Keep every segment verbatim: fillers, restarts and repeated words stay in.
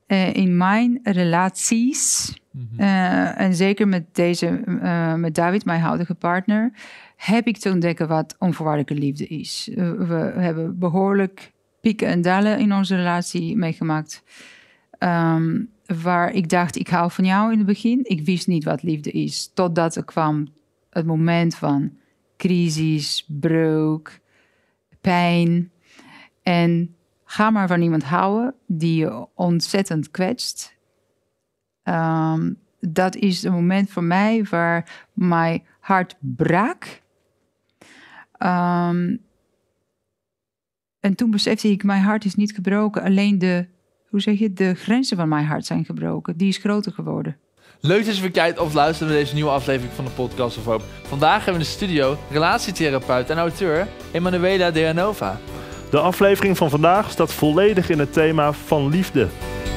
uh, in mijn relaties, Mm-hmm. uh, en zeker met deze, uh, met David, mijn huidige partner, heb ik te ontdekken wat onvoorwaardelijke liefde is. Uh, we hebben behoorlijk pieken en dalen in onze relatie meegemaakt. Um, waar ik dacht, ik hou van jou in het begin. Ik wist niet wat liefde is. Totdat er kwam het moment van crisis, breuk, pijn. En ga maar van iemand houden die je ontzettend kwetst. Um, dat is een moment voor mij waar mijn hart brak. Um, en toen besefte ik, mijn hart is niet gebroken. Alleen de, hoe zeg je, de grenzen van mijn hart zijn gebroken. Die is groter geworden. Leuk dat je weer kijkt of luistert naar deze nieuwe aflevering van de Podcast of Hope. Vandaag hebben we in de studio relatietherapeut en auteur Emanuela Deanova. De aflevering van vandaag staat volledig in het thema van liefde.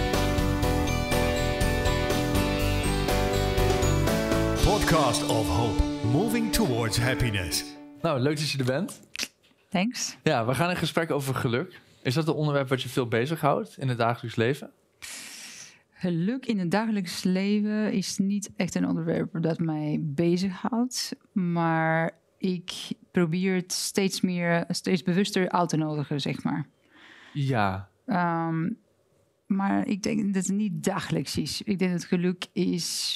Podcast of Hope, moving towards happiness. Nou, leuk dat je er bent. Thanks. Ja, we gaan in gesprek over geluk. Is dat een onderwerp wat je veel bezighoudt in het dagelijks leven? Geluk in het dagelijks leven is niet echt een onderwerp dat mij bezighoudt. Maar ik probeer het steeds meer, steeds bewuster uit te nodigen, zeg maar. Ja. Um, maar ik denk dat het niet dagelijks is. Ik denk dat geluk is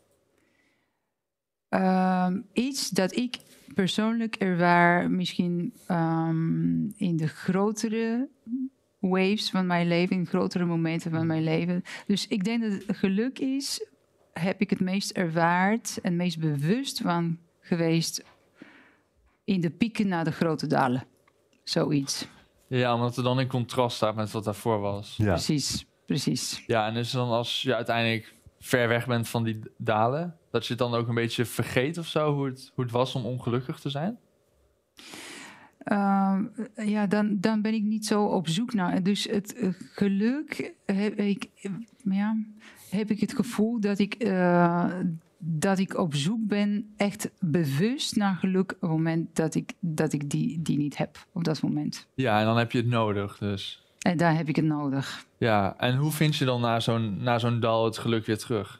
um, iets dat ik persoonlijk ervaar misschien um, in de grotere waves van mijn leven, in grotere momenten van mijn leven. Dus ik denk dat het geluk is, heb ik het meest ervaard en meest bewust van geweest in de pieken naar de grote dalen. Zoiets. Ja, omdat het dan in contrast staat met wat daarvoor was. Ja. Precies, precies. Ja, en dus dan als je uiteindelijk ver weg bent van die dalen, dat je het dan ook een beetje vergeet of zo, hoe het, hoe het was om ongelukkig te zijn? Uh, ja, dan, dan ben ik niet zo op zoek naar. Dus het uh, geluk heb ik, ja, heb ik het gevoel dat ik, uh, dat ik op zoek ben, echt bewust naar geluk op het moment dat ik, dat ik die, die niet heb op dat moment. Ja, en dan heb je het nodig, dus. En daar heb ik het nodig. Ja, en hoe vind je dan na zo'n, na zo'n dal het geluk weer terug?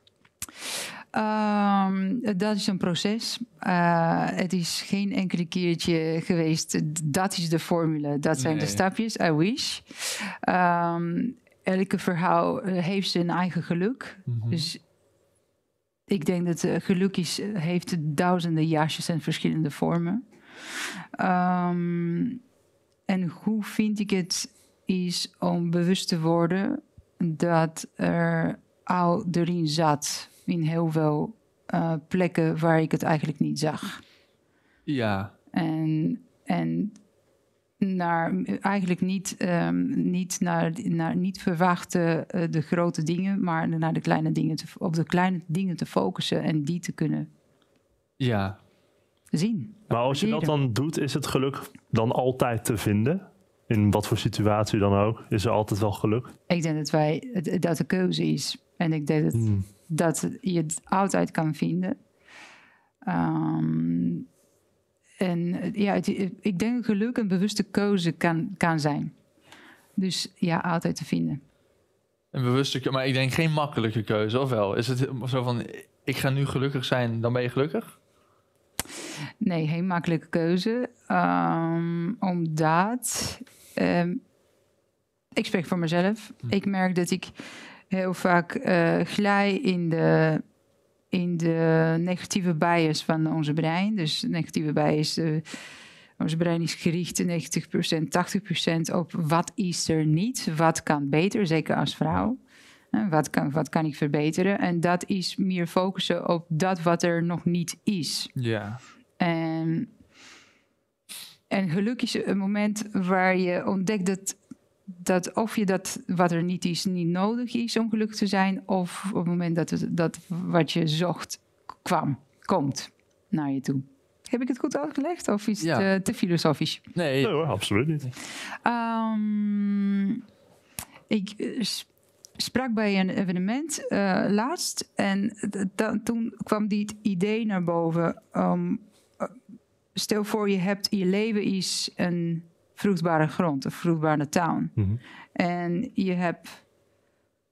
Um, dat is een proces. Uh, het is geen enkele keertje geweest. Dat is de formule. Dat zijn Nee. de stapjes. I wish. Um, elke verhaal heeft zijn eigen geluk. Mm-hmm. Dus ik denk dat uh, geluk is, heeft duizenden jasjes en verschillende vormen. Um, en hoe vind ik het is om bewust te worden dat er al erin zat in heel veel uh, plekken waar ik het eigenlijk niet zag. Ja. En, en naar, eigenlijk niet, um, niet, naar, naar niet verwachten uh, de grote dingen, maar naar de kleine dingen te, op de kleine dingen te focussen en die te kunnen Ja. zien. Maar als je dat dan doet, is het geluk dan altijd te vinden? In wat voor situatie dan ook? Is er altijd wel geluk? Ik denk dat, wij, dat de keuze is. En ik denk dat, hmm. dat je het altijd kan vinden. Um, en ja, het, ik denk dat geluk een bewuste keuze kan, kan zijn. Dus ja, altijd te vinden. Een bewuste keuze, maar ik denk geen makkelijke keuze, of wel? Is het zo van, ik ga nu gelukkig zijn, dan ben je gelukkig? Nee, geen makkelijke keuze. Um, omdat... Um, ik spreek voor mezelf. Hm. Ik merk dat ik heel vaak uh, glij in de, in de negatieve bias van onze brein. Dus negatieve bias, uh, onze brein is gericht negentig procent, tachtig procent op wat is er niet, wat kan beter, zeker als vrouw. Uh, wat, kan, wat kan ik verbeteren? En dat is meer focussen op dat wat er nog niet is. Ja. En, en geluk is een moment waar je ontdekt dat, dat of je dat wat er niet is, niet nodig is om gelukkig te zijn, of op het moment dat, het, dat wat je zocht kwam, komt naar je toe. Heb ik het goed uitgelegd of is ja. het uh, te filosofisch? Nee. Nee hoor, absoluut niet. Um, ik sprak bij een evenement uh, laatst en da- toen kwam dit idee naar boven. Um, Stel voor je hebt, je leven is een vruchtbare grond, een vruchtbare tuin. Mm-hmm. En je hebt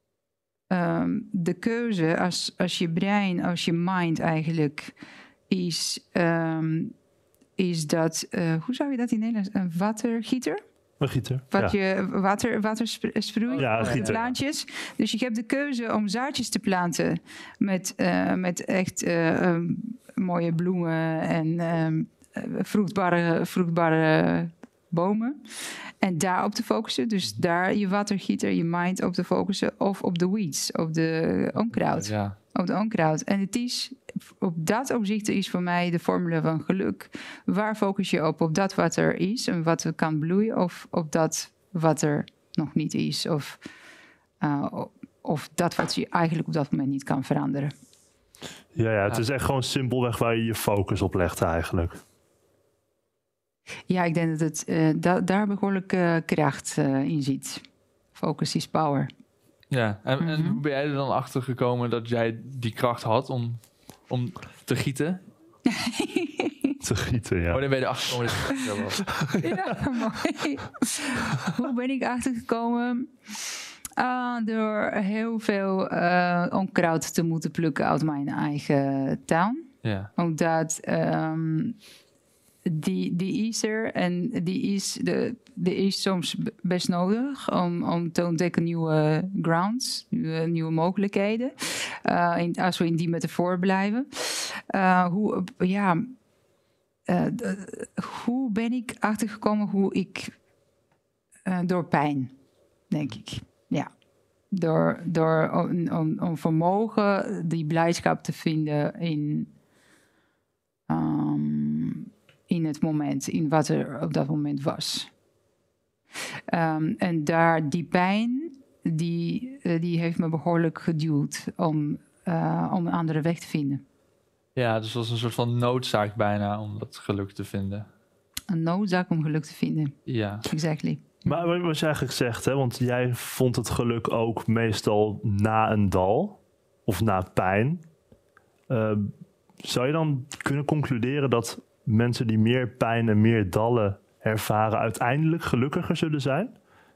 um, de keuze als, als je brein, als je mind eigenlijk is, um, is dat, uh, hoe zou je dat in Nederlands, een watergieter? Een gieter. Wat ja. je water, water sproeit, Ja, een gieter. plantjes. Dus je hebt de keuze om zaadjes te planten met, uh, met echt uh, um, mooie bloemen en um, vruchtbare, vruchtbare bomen. En daarop te focussen. Dus daar je watergieter, je mind op te focussen. Of op de weeds, op de onkruid. Ja. Op de onkruid. En het is, op dat opzicht is voor mij de formule van geluk. Waar focus je op? Op dat wat er is en wat er kan bloeien. Of op dat wat er nog niet is. Of, uh, of dat wat je eigenlijk op dat moment niet kan veranderen. Ja, ja, het is echt gewoon simpelweg waar je je focus op legt eigenlijk. Ja, ik denk dat het uh, da- daar behoorlijk uh, kracht uh, in zit. Focus is power. Ja, en, Mm-hmm. en hoe ben jij er dan achter gekomen dat jij die kracht had om, om te gieten? Te gieten, ja. Oh, dan ben je erachter gekomen dat het was. Ja, mooi. Hoe ben ik achtergekomen? Uh, door heel veel uh, onkruid te moeten plukken uit mijn eigen tuin. Ja. Omdat um, die, die is er en die is, de, die is soms best nodig om, om te ontdekken nieuwe grounds, nieuwe, nieuwe mogelijkheden. Uh, in, als we in die metafoor blijven. Uh, hoe, ja, uh, d- hoe ben ik achtergekomen hoe ik... Uh, door pijn, denk ik. Ja. Door, door om, om, om vermogen die blijdschap te vinden in... Um, in het moment, in wat er op dat moment was. Um, en daar die pijn, die, uh, die heeft me behoorlijk geduwd om, uh, om een andere weg te vinden. Ja, dus het was een soort van noodzaak bijna om dat geluk te vinden. Een noodzaak om geluk te vinden. Ja. Exactly. Maar wat je eigenlijk zegt, hè, want jij vond het geluk ook meestal na een dal of na pijn. Uh, zou je dan kunnen concluderen dat mensen die meer pijn en meer dallen ervaren uiteindelijk gelukkiger zullen zijn?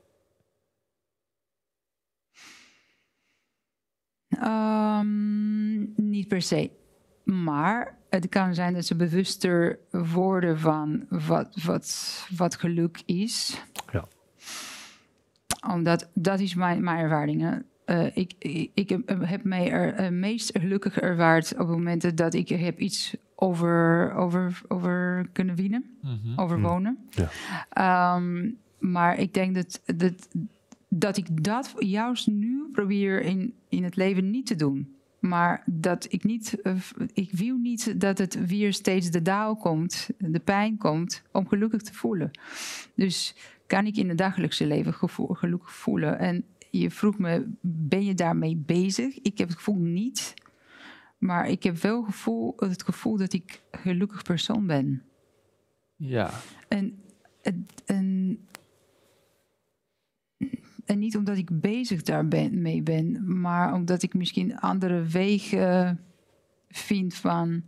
Um, niet per se. Maar het kan zijn dat ze bewuster worden van wat, wat, wat geluk is. Ja. Omdat, dat is mijn, mijn ervaring. Hè. Uh, ik, ik, ik heb mij er uh, meest gelukkig ervaard op momenten dat ik heb iets over, over, over kunnen winnen, Mm-hmm. overwonen. Ja. Um, maar ik denk dat, dat, dat ik dat juist nu probeer in, in het leven niet te doen. Maar dat ik niet, uh, ik wil niet dat het weer steeds de dauw komt, de pijn komt, om gelukkig te voelen. Dus kan ik in het dagelijkse leven gevoel, gelukkig voelen. En je vroeg me, ben je daarmee bezig? Ik heb het gevoel niet. Maar ik heb wel gevoel, het gevoel dat ik een gelukkig persoon ben. Ja. En, en, en niet omdat ik bezig daarmee ben, ben, maar omdat ik misschien andere wegen vind van...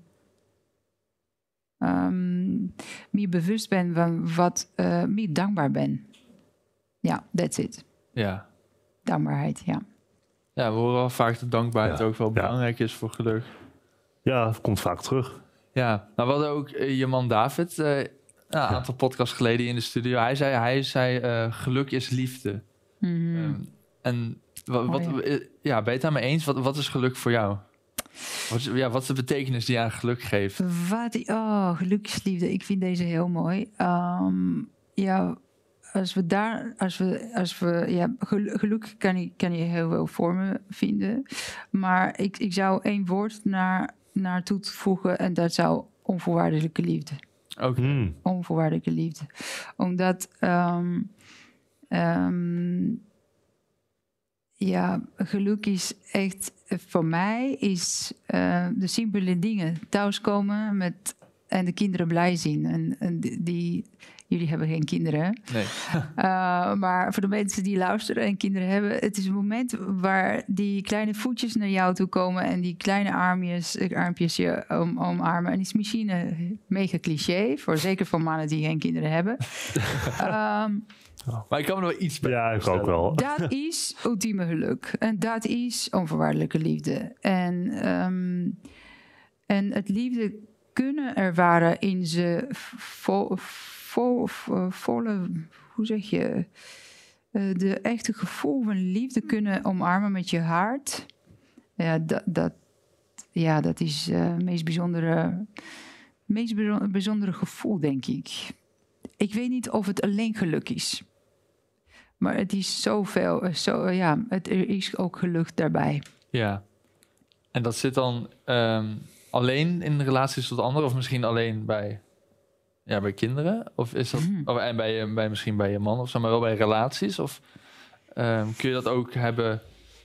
Um, meer bewust ben van wat... Uh, meer dankbaar ben. Ja, that's it. Ja. Dankbaarheid, ja. Ja, we horen wel vaak dat dankbaarheid Ja. ook wel Ja. belangrijk is voor geluk. Ja, dat komt vaak terug. Ja, nou we hadden ook uh, je man David uh, een ja. aantal podcasts geleden in de studio. Hij zei, hij zei uh, geluk is liefde. Mm-hmm. Um, en wat, wat, Oh, ja. ja, ben je het daarmee eens? Wat, wat is geluk voor jou? Wat is, ja, wat is de betekenis die je aan geluk geeft? Wat, oh, geluksliefde. Ik vind deze heel mooi. Um, ja, als we daar, als we, als we, ja, geluk kan je, kan je heel veel vormen vinden. Maar ik, ik zou één woord naar, naar toe voegen en dat zou onvoorwaardelijke liefde. Oké. Okay. Mm. Onvoorwaardelijke liefde. Omdat, um, um, ja, geluk is echt, voor mij is uh, de simpele dingen. Thuiskomen met, en de kinderen blij zien. En, en die, die, jullie hebben geen kinderen, hè? Nee. uh, maar voor de mensen die luisteren en kinderen hebben... het is een moment waar die kleine voetjes naar jou toe komen... en die kleine armpjes, armpjes je om, omarmen. En het is misschien een mega cliché... voor zeker voor mannen die geen kinderen hebben. um, Oh. Maar ik kan me er wel iets bij Ja, ik ook voorstellen. wel. Dat is ultieme geluk. En dat is onvoorwaardelijke liefde. En, ehm, en het liefde kunnen ervaren in zijn vo, vo, vo, volle... Hoe zeg je? Uh, de echte gevoel van liefde kunnen omarmen met je hart. Ja, dat, dat, ja, dat is het uh, meest bijzondere, meest bijzondere gevoel, denk ik. Ik weet niet of het alleen geluk is. Maar het is zoveel, zo, ja, het, er is ook geluk daarbij. Ja. En dat zit dan um, alleen in relaties tot anderen? Of misschien alleen bij, ja, bij kinderen? Of is dat, hmm. of, en bij, bij, misschien bij je man of zo, maar wel bij relaties? Of um, kun je dat ook hebben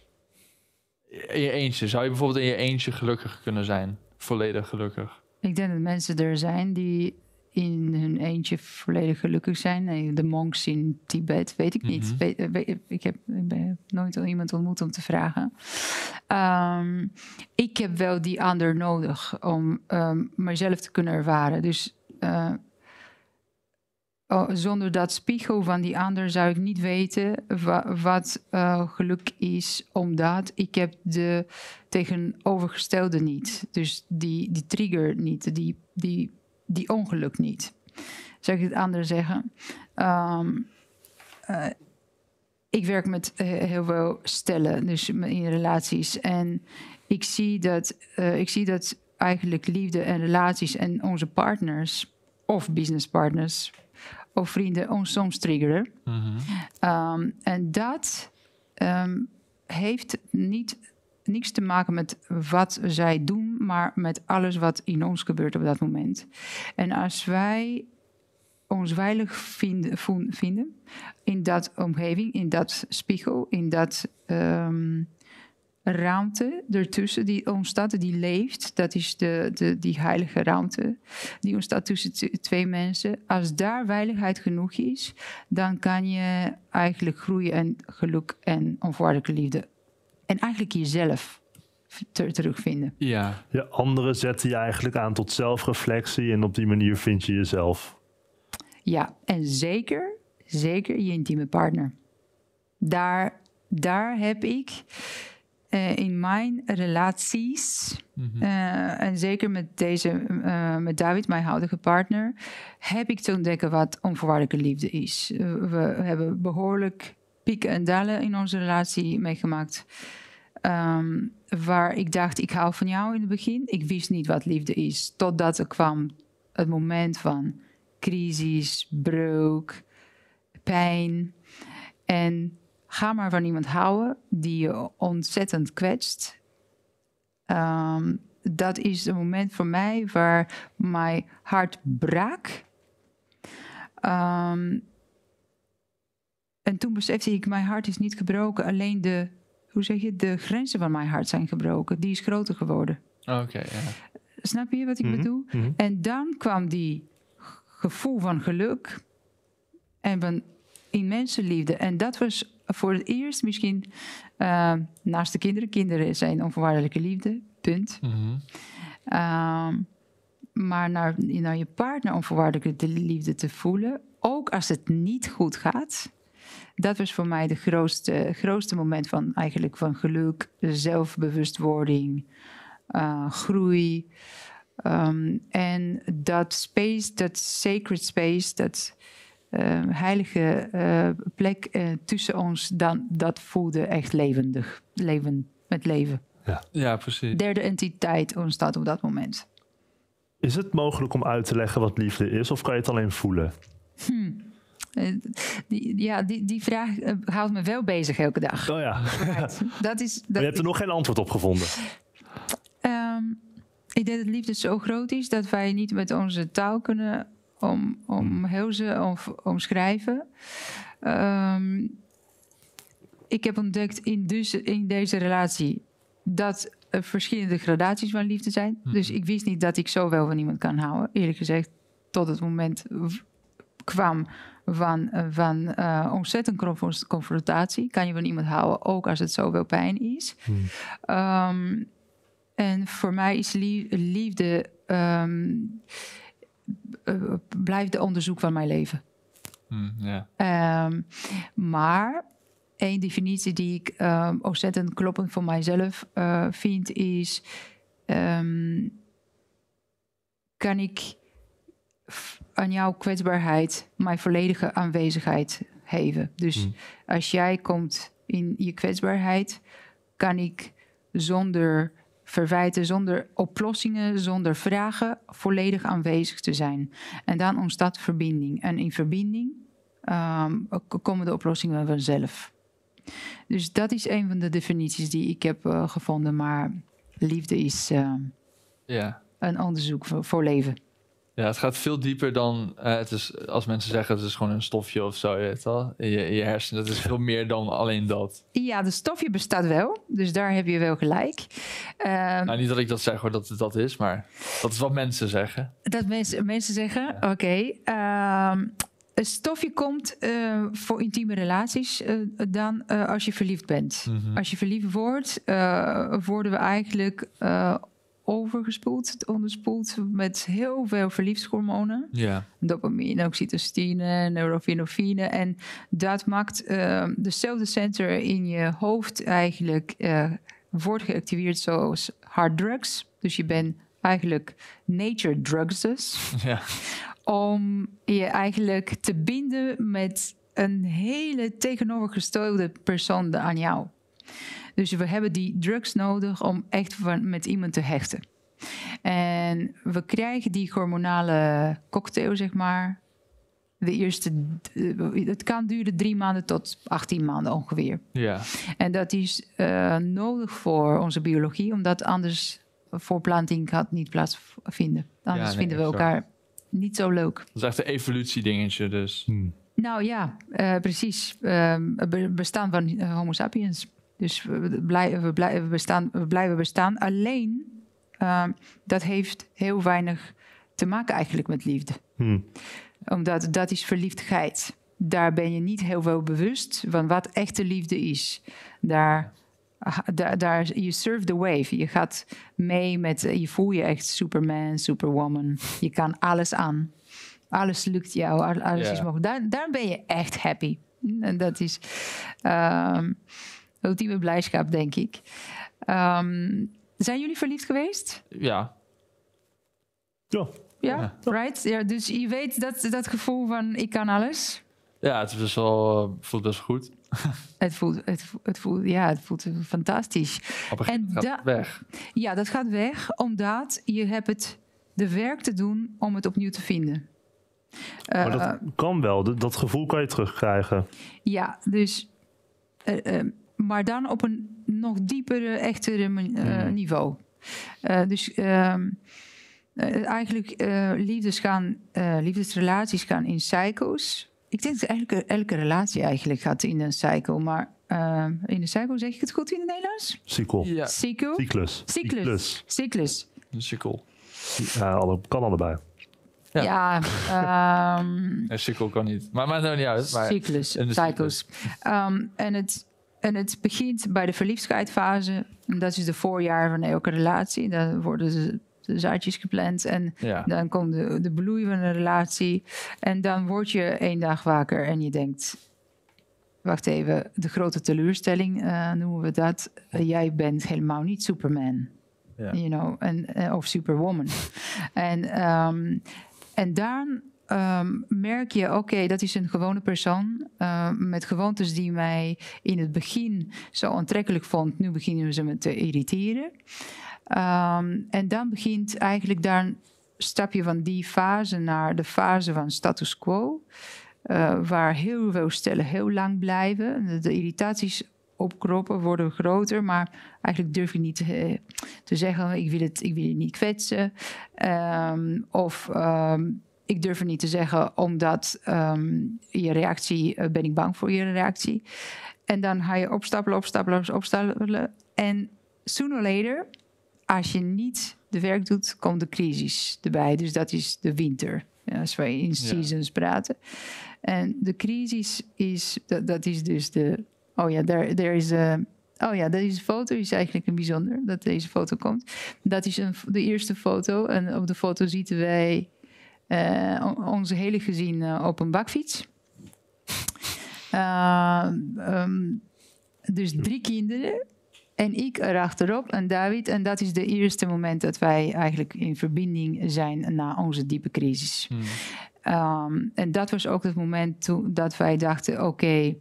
in je eentje? Zou je bijvoorbeeld in je eentje gelukkig kunnen zijn? Volledig gelukkig? Ik denk dat mensen er zijn die in hun eentje volledig gelukkig zijn. De monks in Tibet, weet ik niet. Mm-hmm. weet, weet, ik, heb, ik heb nooit iemand ontmoet om te vragen. Um, ik heb wel die ander nodig om um, mezelf te kunnen ervaren. Dus uh, oh, zonder dat spiegel van die ander zou ik niet weten wa- wat uh, geluk is, omdat ik heb de tegenovergestelde niet. Dus die, die trigger niet, die, die Die ongeluk niet. Zou ik het anders zeggen? Um, uh, ik werk met uh, heel veel stellen, dus in relaties. En ik zie dat, uh, ik zie dat eigenlijk liefde en relaties en onze partners, of businesspartners, of vrienden, ons soms triggeren. Mm-hmm. Um, en dat um, heeft niet... niks te maken met wat zij doen, maar met alles wat in ons gebeurt op dat moment. En als wij ons veilig vinden, vinden in dat omgeving, in dat spiegel, in dat um, ruimte ertussen die ontstaat, die leeft, dat is de, de, die heilige ruimte, die ontstaat tussen t- twee mensen. Als daar veiligheid genoeg is, dan kan je eigenlijk groeien en geluk en onvoorwaardelijke liefde en eigenlijk jezelf ter- terugvinden. Ja. Ja, anderen zetten je eigenlijk aan tot zelfreflectie en op die manier vind je jezelf. Ja, en zeker, zeker je intieme partner. Daar, daar heb ik uh, in mijn relaties, mm-hmm. uh, en zeker met deze, uh, met David, mijn huidige partner, heb ik te ontdekken wat onvoorwaardelijke liefde is. Uh, we hebben behoorlijk pieken en dalen in onze relatie meegemaakt. Um, waar ik dacht, ik hou van jou in het begin. Ik wist niet wat liefde is. Totdat er kwam het moment van crisis, breuk, pijn. En ga maar van iemand houden die je ontzettend kwetst. Um, dat is een moment voor mij waar mijn hart brak. Um, en toen besefte ik, mijn hart is niet gebroken. Alleen de, hoe zeg je, de grenzen van mijn hart zijn gebroken. Die is groter geworden. Oké, okay, ja. Snap je wat ik mm-hmm. bedoel? Mm-hmm. En dan kwam die gevoel van geluk en van immense liefde. En dat was voor het eerst misschien uh, naast de kinderen. Kinderen zijn onvoorwaardelijke liefde, punt. Mm-hmm. Uh, maar naar, naar je partner onvoorwaardelijke liefde te voelen, ook als het niet goed gaat. Dat was voor mij de grootste, grootste moment van eigenlijk van geluk, zelfbewustwording, uh, groei. Um, en dat space, dat sacred space, dat uh, heilige uh, plek uh, tussen ons, dan, dat voelde echt levendig. Leven met leven. Ja. Ja, precies. Derde entiteit ontstaat op dat moment. Is het mogelijk om uit te leggen wat liefde is, of kan je het alleen voelen? Hmm. Uh, die, ja, die, die vraag uh, houdt me wel bezig elke dag. Oh ja. Right. Dat is, dat maar je hebt er nog geen antwoord op gevonden? Um, ik denk dat liefde zo groot is dat wij niet met onze taal kunnen om, omhelzen of omschrijven. Um, ik heb ontdekt in, dus, in deze relatie dat er verschillende gradaties van liefde zijn. Hmm. Dus ik wist niet dat ik zo wel van iemand kan houden. Eerlijk gezegd, tot het moment w- kwam van, van uh, ontzettend confrontatie. Kan je van iemand houden, ook als het zoveel pijn is. Hmm. Um, en voor mij is liefde um, uh, blijft de onderzoek van mijn leven. Mm, yeah. um, maar één definitie die ik um, ontzettend kloppend voor mijzelf uh, vind is... Um, kan ik aan jouw kwetsbaarheid mijn volledige aanwezigheid geven. Dus mm. als jij komt in je kwetsbaarheid... kan ik zonder verwijten, zonder oplossingen, zonder vragen... volledig aanwezig te zijn. En dan ontstaat verbinding. En in verbinding um, komen de oplossingen vanzelf. Dus dat is een van de definities die ik heb uh, gevonden. Maar liefde is uh, yeah. een onderzoek voor, voor leven. Ja, het gaat veel dieper dan... Uh, het is, als mensen zeggen het is gewoon een stofje of zo, je weet wel, in je, in je hersenen. Dat is veel meer dan alleen dat. Ja, de stofje bestaat wel. Dus daar heb je wel gelijk. Uh, nou, niet dat ik dat zeg hoor, dat het dat is. Maar dat is wat mensen zeggen. Dat mensen, mensen zeggen, ja. oké. Okay, uh, een stofje komt uh, voor intieme relaties uh, dan uh, als je verliefd bent. Mm-hmm. Als je verliefd wordt, uh, worden we eigenlijk... Uh, overgespoeld, onderspoeld met heel veel verliefdshormonen. Ja. Dopamine, oxytocine, neurofenofine. En dat maakt uh, dezelfde center in je hoofd eigenlijk uh, wordt geactiveerd zoals harddrugs. Dus je bent eigenlijk nature drugs dus. Ja. Om je eigenlijk te binden met een hele tegenovergestelde persoon aan jou. Dus we hebben die drugs nodig om echt van, met iemand te hechten. En we krijgen die hormonale cocktail, zeg maar. De eerste, het kan duren drie maanden tot achttien maanden ongeveer. Ja. En dat is uh, nodig voor onze biologie, omdat anders voorplanting gaat niet plaatsvinden. Anders ja, nee, vinden we elkaar zo. Niet zo leuk. Dat is echt een evolutiedingetje dus. Hmm. Nou ja, uh, precies. Uh, bestaan van uh, homo sapiens. Dus we blijven, we blijven, bestaan, we blijven bestaan. Alleen, uh, dat heeft heel weinig te maken eigenlijk met liefde. Hmm. Omdat dat is verliefdheid. Daar ben je niet heel veel bewust van wat echte liefde is. Daar, daar, daar je surf the wave. Je gaat mee met, je voel je echt Superman, Superwoman. Je kan alles aan. Alles lukt jou, alles yeah. is mogelijk. Daar, daar ben je echt happy. En dat is... Um, ultieme blijdschap, denk ik. Um, zijn jullie verliefd geweest? Ja. Ja. Ja, ja. Right? Ja, dus je weet dat, dat gevoel van ik kan alles? Ja, het is best wel, voelt best goed. het, voelt, het, het, voelt, ja, het voelt fantastisch. Op een gegeven moment gaat het weg. Ja, dat gaat weg, omdat je hebt het de werk te doen om het opnieuw te vinden. Uh, maar dat kan wel, dat, dat gevoel kan je terugkrijgen. Ja, dus... Uh, uh, maar dan op een nog diepere, echtere uh, mm. niveau. Uh, dus uh, uh, eigenlijk uh, liefdes gaan, uh, liefdesrelaties gaan in cycles. Ik denk dat elke, elke relatie eigenlijk gaat in een cycle. Maar uh, in een cycle, zeg ik het goed in het Nederlands? Cycle. Ja. Cycle? Cyclus. Cyclus. Cyclus. Een cycle. Ja, alle, kan allebei. Ja, ja um, een cycle kan niet. Maar maakt het niet uit. Maar cyclus, cycles. Um, en het... En het begint bij de verliefdheidsfase. Dat is de voorjaar van elke relatie. Dan worden de, de zaadjes gepland. En ja. dan komt de, de bloei van de relatie. En dan word je één dag wakker en je denkt... Wacht even, de grote teleurstelling uh, noemen we dat. Uh, jij bent helemaal niet Superman. Ja. You know, en, uh, of Superwoman. en, um, en dan... Um, merk je, oké, okay, dat is een gewone persoon uh, met gewoontes die mij in het begin zo aantrekkelijk vond. Nu beginnen ze me te irriteren. Um, en dan begint eigenlijk daar een stapje van die fase naar de fase van status quo. Uh, waar heel veel stellen heel lang blijven. De, de irritaties opkroppen, worden groter, maar eigenlijk durf je niet te, te zeggen, ik wil het, ik wil het niet kwetsen. Um, of... Um, Ik durf het niet te zeggen, omdat um, je reactie, uh, ben ik bang voor je reactie. En dan ga je opstapelen, opstapelen, opstapelen. En sooner or later, als je niet de werk doet, komt de crisis erbij. Dus dat is de winter, als we in seasons ja. praten. En de crisis is, dat, dat is dus de, oh ja, there, there is a... Oh ja, deze foto is eigenlijk een bijzonder, dat deze foto komt. Dat is een, de eerste foto. En op de foto zien wij... Uh, onze hele gezin uh, op een bakfiets. Uh, um, dus drie kinderen en ik erachterop en David. En dat is de eerste moment dat wij eigenlijk in verbinding zijn na onze diepe crisis. Hmm. Um, en dat was ook het moment toen dat wij dachten, oké, okay,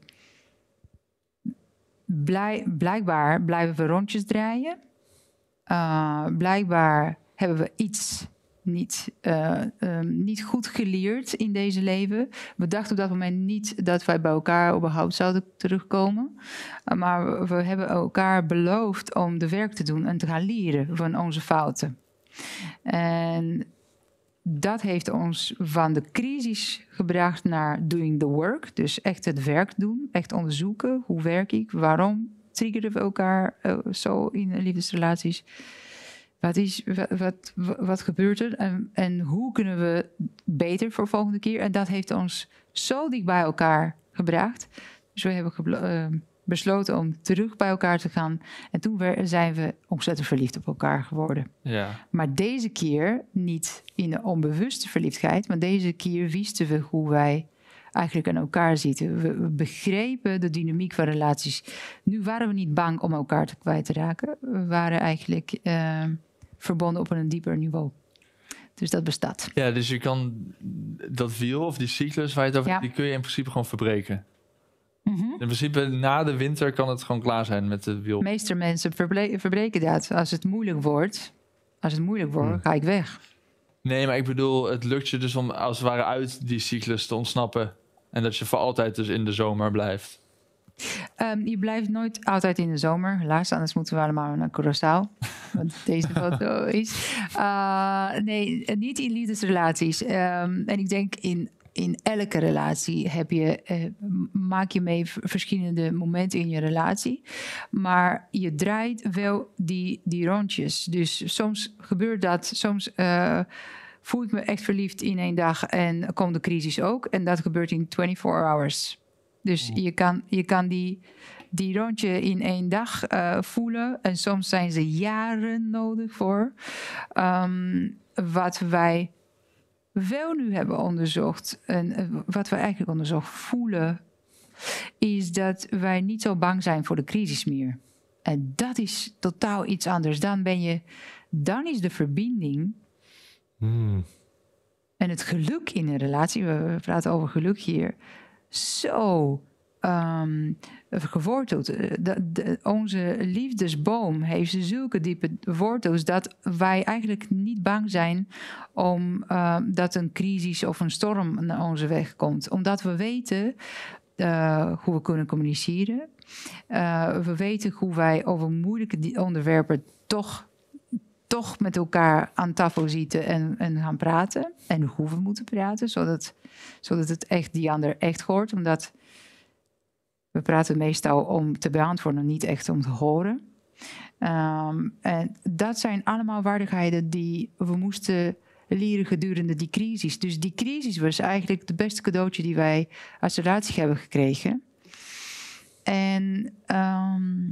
blij, blijkbaar blijven we rondjes draaien. Uh, blijkbaar hebben we iets niet, uh, um, niet goed geleerd in deze leven. We dachten op dat moment niet dat wij bij elkaar überhaupt zouden terugkomen. Uh, maar we, we hebben elkaar beloofd om de werk te doen en te gaan leren van onze fouten. En dat heeft ons van de crisis gebracht naar doing the work. Dus echt het werk doen, echt onderzoeken. Hoe werk ik? Waarom triggeren we elkaar uh, zo in liefdesrelaties? Wat, is, wat, wat, wat gebeurt er en, en hoe kunnen we beter voor de volgende keer? En dat heeft ons zo dicht bij elkaar gebracht. Dus we hebben geblo- uh, besloten om terug bij elkaar te gaan. En toen zijn we ontzettend verliefd op elkaar geworden. Ja. Maar deze keer niet in de onbewuste verliefdheid. Maar deze keer wisten we hoe wij eigenlijk aan elkaar zitten. We, we begrepen de dynamiek van relaties. Nu waren we niet bang om elkaar te kwijt te raken. We waren eigenlijk uh, verbonden op een dieper niveau. Dus dat bestaat. Ja, dus je kan dat wiel of die cyclus waar je het over ja. die kun je in principe gewoon verbreken. Mm-hmm. In principe na de winter kan het gewoon klaar zijn met het wiel. De meeste mensen verble- verbreken dat. Als het moeilijk wordt, als het moeilijk wordt, mm. ga ik weg. Nee, maar ik bedoel, het lukt je dus om als het ware uit die cyclus te ontsnappen. En dat je voor altijd dus in de zomer blijft. Um, je blijft nooit altijd in de zomer. Helaas, anders moeten we allemaal naar Curaçao. Wat deze foto is. Uh, nee, niet in liefdesrelaties. Um, en ik denk in, in elke relatie heb je, uh, maak je mee verschillende momenten in je relatie. Maar je draait wel die, die rondjes. Dus soms gebeurt dat. Soms Uh, voel ik me echt verliefd in één dag en komt de crisis ook. En dat gebeurt in vierentwintig hours. Dus je kan, je kan die, die rondje in één dag uh, voelen. En soms zijn ze jaren nodig voor. Um, wat wij wel nu hebben onderzocht, en uh, wat we eigenlijk onderzocht voelen, is dat wij niet zo bang zijn voor de crisis meer. En dat is totaal iets anders. Dan ben je, dan is de verbinding Hmm. en het geluk in een relatie, we praten over geluk hier, zo um, geworteld. De, de, onze liefdesboom heeft zulke diepe wortels dat wij eigenlijk niet bang zijn om uh, dat een crisis of een storm naar onze weg komt. Omdat we weten uh, hoe we kunnen communiceren. Uh, we weten hoe wij over moeilijke onderwerpen toch toch met elkaar aan tafel zitten en, en gaan praten. En hoe we moeten praten, zodat, zodat het echt die ander echt hoort. Omdat we praten meestal om te beantwoorden, niet echt om te horen. Um, en dat zijn allemaal vaardigheden die we moesten leren gedurende die crisis. Dus die crisis was eigenlijk het beste cadeautje die wij als relatie hebben gekregen. En Um,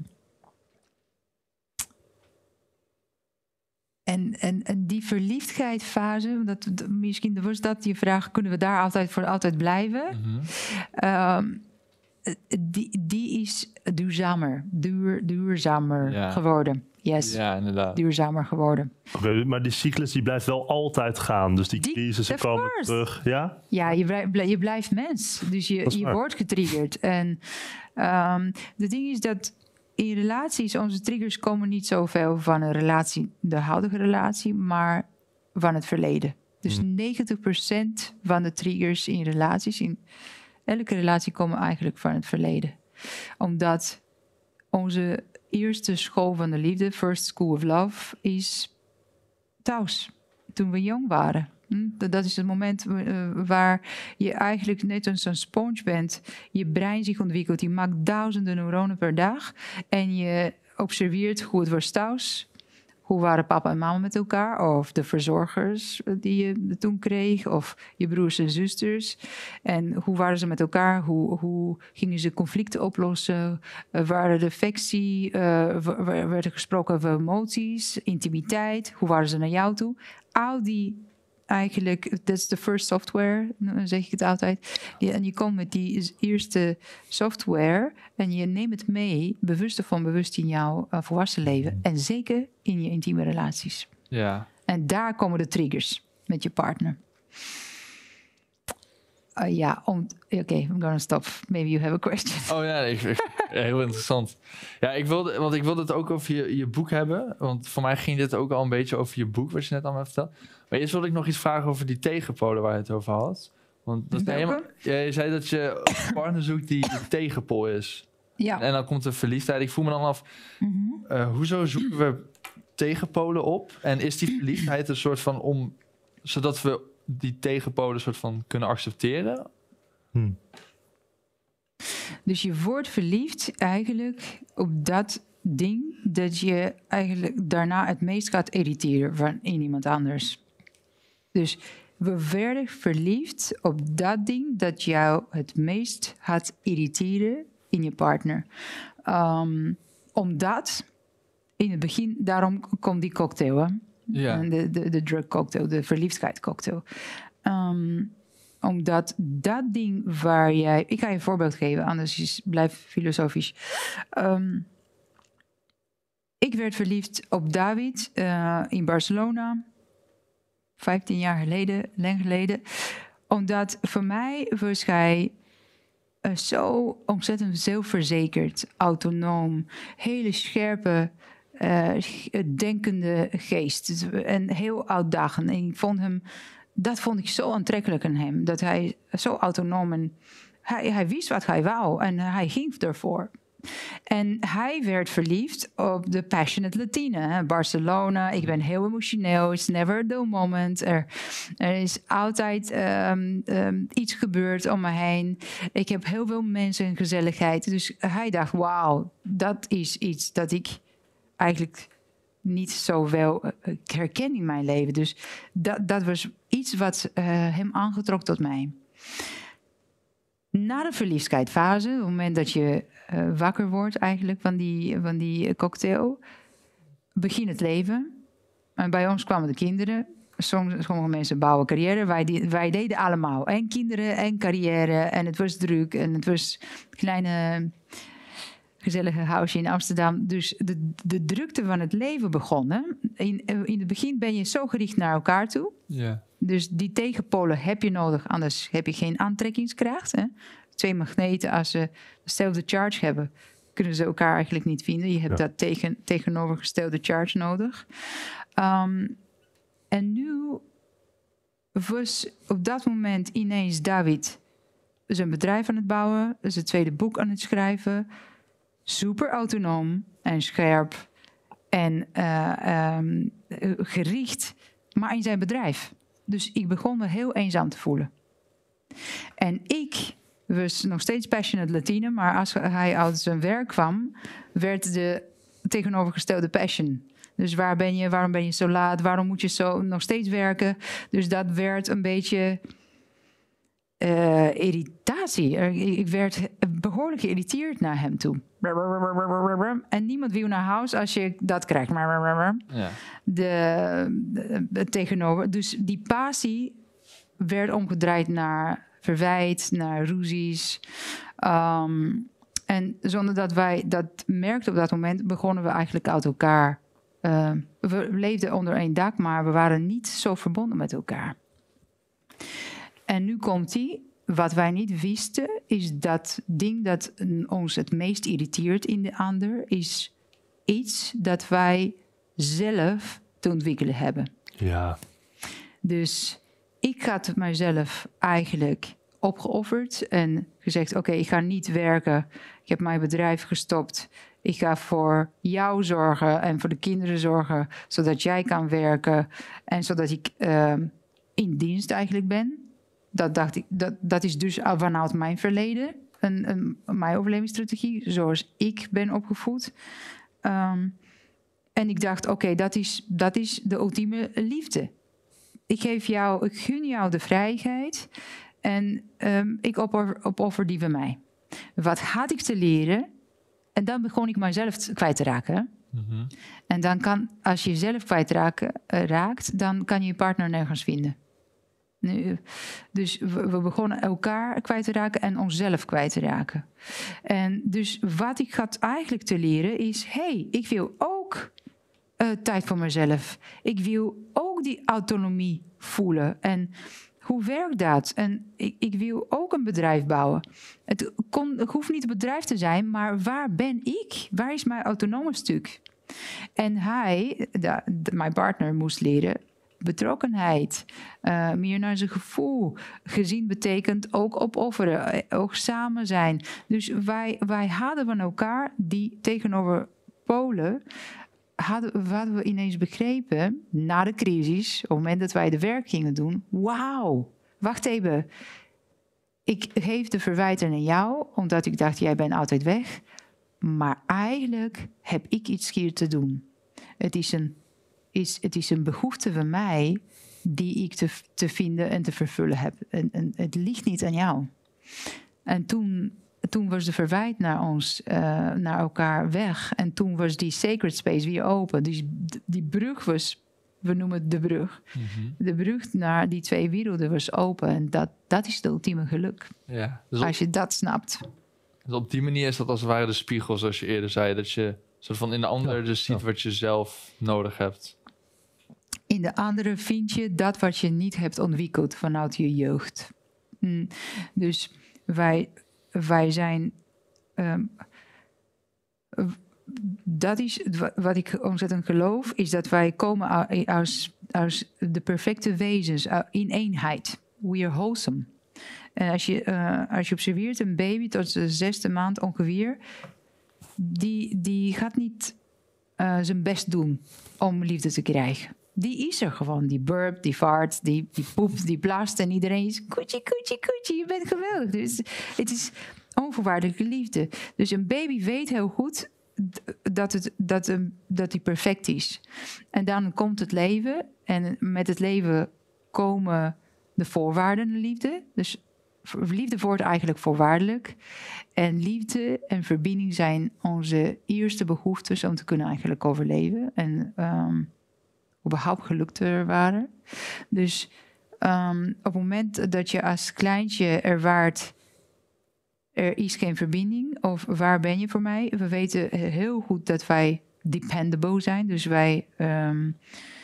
En, en, en die verliefdheidsfase, dat, dat, misschien was dat je vraag, kunnen we daar altijd voor altijd blijven? Mm-hmm. Um, die, die is duurzamer, duur, duurzamer ja. geworden. Yes. Ja, inderdaad. Duurzamer geworden. Okay, maar die cyclus die blijft wel altijd gaan. Dus die, die crisissen komen course. terug. Ja, ja je, blijf, je blijft mens. Dus je, je wordt getriggerd. En um, de ding is dat in relaties, onze triggers komen niet zoveel van een relatie, de huidige relatie, maar van het verleden. Dus hmm. negentig procent van de triggers in relaties, in elke relatie, komen eigenlijk van het verleden. Omdat onze eerste school van de liefde, First School of Love, is thuis, toen we jong waren. Dat is het moment waar je eigenlijk net als een sponge bent. Je brein zich ontwikkelt. Je maakt duizenden neuronen per dag. En je observeert hoe het was thuis. Hoe waren papa en mama met elkaar? Of de verzorgers die je toen kreeg. Of je broers en zusters. En hoe waren ze met elkaar? Hoe, hoe gingen ze conflicten oplossen? Uh, waren de affectie? Uh, werd er gesproken over emoties? Intimiteit? Hoe waren ze naar jou toe? Al die eigenlijk, dat is de first software, dan zeg ik het altijd. Die, en je komt met die eerste software en je neemt het mee, bewust of onbewust, in jouw uh, volwassen leven. En zeker in je intieme relaties. Ja. En daar komen de triggers met je partner. Uh, ja, om... Oké, okay, I'm gonna stop. Maybe you have a question. Oh ja, ik, ik, heel interessant. Ja, ik wilde, want ik wilde het ook over je, je boek hebben. Want voor mij ging dit ook al een beetje over je boek, wat je net allemaal vertelde. Maar eerst wilde ik nog iets vragen over die tegenpolen waar je het over had. Want dat is helemaal, ja, je zei dat je een partner zoekt die de tegenpool is. Ja. En dan komt de verliefdheid. Ik voel me dan af, mm-hmm. uh, hoezo zoeken we tegenpolen op? En is die verliefdheid een soort van om... zodat we die tegenpolen soort van kunnen accepteren? Hmm. Dus je wordt verliefd eigenlijk op dat ding dat je eigenlijk daarna het meest gaat irriteren van in iemand anders. Dus we werden verliefd op dat ding dat jou het meest gaat irriteren in je partner. Um, omdat in het begin, daarom komt die cocktail, hè? Ja. De, de, de drug cocktail, de verliefdheid cocktail. Um, omdat dat ding waar jij... Ik ga je een voorbeeld geven, anders is, blijf filosofisch. Um, ik werd verliefd op David uh, in Barcelona. vijftien jaar geleden, lang geleden. Omdat voor mij was hij uh, zo ontzettend zelfverzekerd, autonoom, hele scherpe... Uh, denkende geest en heel uitdagend. En ik vond hem, dat vond ik zo aantrekkelijk aan hem, dat hij zo autonoom en hij, hij wist wat hij wou en hij ging ervoor. En hij werd verliefd op de passionate Latine. Hè? Barcelona, ik ben heel emotioneel. It's never a dull moment. Er, er is altijd um, um, iets gebeurd om me heen. Ik heb heel veel mensen en gezelligheid. Dus hij dacht, wauw, dat is iets dat ik eigenlijk niet zo wel uh, herken in mijn leven. Dus dat, dat was iets wat uh, hem aangetrok tot mij. Na de verliefdheidsfase, op het moment dat je uh, wakker wordt eigenlijk van die, van die cocktail, begint het leven. En bij ons kwamen de kinderen. Soms, sommige mensen bouwen carrière. Wij, die, wij deden allemaal. En kinderen en carrière. En het was druk. En het was een kleine... gezellige huisje in Amsterdam. Dus de, de drukte van het leven begonnen. In, in het begin ben je zo gericht naar elkaar toe. Yeah. Dus die tegenpolen heb je nodig, anders heb je geen aantrekkingskracht. Hè? Twee magneten, als ze dezelfde charge hebben, kunnen ze elkaar eigenlijk niet vinden. Je hebt ja. dat tegen, tegenovergestelde charge nodig. Um, en nu was op dat moment ineens David zijn bedrijf aan het bouwen, zijn tweede boek aan het schrijven. Super autonoom en scherp en uh, um, gericht, maar in zijn bedrijf. Dus ik begon me heel eenzaam te voelen. En ik was nog steeds passionate Latine, maar als hij uit zijn werk kwam, werd de tegenovergestelde passion. Dus waar ben je, waarom ben je zo laat, waarom moet je zo nog steeds werken? Dus dat werd een beetje uh, irritatie. Ik werd behoorlijk geïrriteerd naar hem toe. En niemand wil naar huis als je dat krijgt. Ja. De, de, de tegenover. Dus die passie werd omgedraaid naar verwijt, naar ruzies. Um, en zonder dat wij dat merkten op dat moment, begonnen we eigenlijk uit elkaar. Uh, we leefden onder één dak, maar we waren niet zo verbonden met elkaar. En nu komt die. Wat wij niet wisten, is dat ding dat ons het meest irriteert in de ander, is iets dat wij zelf te ontwikkelen hebben. Ja. Dus ik had mijzelf eigenlijk opgeofferd en gezegd, oké, okay, ik ga niet werken. Ik heb mijn bedrijf gestopt. Ik ga voor jou zorgen en voor de kinderen zorgen, zodat jij kan werken en zodat ik uh, in dienst eigenlijk ben. Dat dacht ik, dat, dat is dus vanuit mijn verleden, een, een, mijn overlevingsstrategie, zoals ik ben opgevoed. Um, en ik dacht, oké, okay, dat is, dat is de ultieme liefde. Ik geef jou, ik gun jou de vrijheid en um, ik opoffer, opoffer die van mij. Wat had ik te leren? En dan begon ik mijzelf kwijt te raken. Mm-hmm. En dan kan, als je jezelf kwijtraakt, uh, raakt, dan kan je je partner nergens vinden. Nu, dus we, we begonnen elkaar kwijt te raken en onszelf kwijt te raken. En dus wat ik had eigenlijk te leren is... hé, hey, ik wil ook uh, tijd voor mezelf. Ik wil ook die autonomie voelen. En hoe werkt dat? En ik, ik wil ook een bedrijf bouwen. Het, kon, het hoeft niet een bedrijf te zijn, maar waar ben ik? Waar is mijn autonome stuk? En hij, de, de, mijn partner, moest leren... betrokkenheid, uh, meer naar zijn gevoel. Gezien betekent ook opofferen, ook samen zijn. Dus wij, wij hadden van elkaar die tegenover Polen... Hadden, hadden we ineens begrepen, na de crisis... op het moment dat wij de werk gingen doen... wauw, wacht even. Ik geef de verwijten aan jou... omdat ik dacht, jij bent altijd weg. Maar eigenlijk heb ik iets hier te doen. Het is een... Is, het is een behoefte van mij die ik te, te vinden en te vervullen heb. En, en het ligt niet aan jou. En toen, toen was de verwijt naar ons, uh, naar elkaar weg. En toen was die sacred space weer open. Dus die brug was, we noemen het de brug. Mm-hmm. De brug naar die twee werelden was open. En dat, dat is het ultieme geluk. Ja, dus op, als je dat snapt. Dus op die manier is dat als het ware de spiegel, zoals je eerder zei. Dat je soort van in de ander ja, dus ziet ja. wat je zelf nodig hebt. In de andere vind je dat wat je niet hebt ontwikkeld vanuit je jeugd. Mm. Dus wij, wij zijn... Um, dat is wat ik ontzettend geloof... is dat wij komen als, als de perfecte wezens in eenheid. We are wholesome. En als je, uh, als je observeert een baby tot de zesde maand ongeveer... die, die gaat niet uh, zijn best doen om liefde te krijgen. Die is er gewoon. Die burpt, die vaart, die, die poept, die blaast. En iedereen is koetje, koetje, koetje. Je bent geweldig. Dus het is onvoorwaardelijke liefde. Dus een baby weet heel goed dat, het, dat, um, dat hij perfect is. En dan komt het leven. En met het leven komen de voorwaarden van liefde. Dus liefde wordt eigenlijk voorwaardelijk. En liefde en verbinding zijn onze eerste behoeftes om te kunnen eigenlijk overleven. En... Um, überhaupt gelukt waren. Dus um, op het moment dat je als kleintje ervaart... er is geen verbinding of waar ben je voor mij? We weten heel goed dat wij dependable zijn. Dus wij um,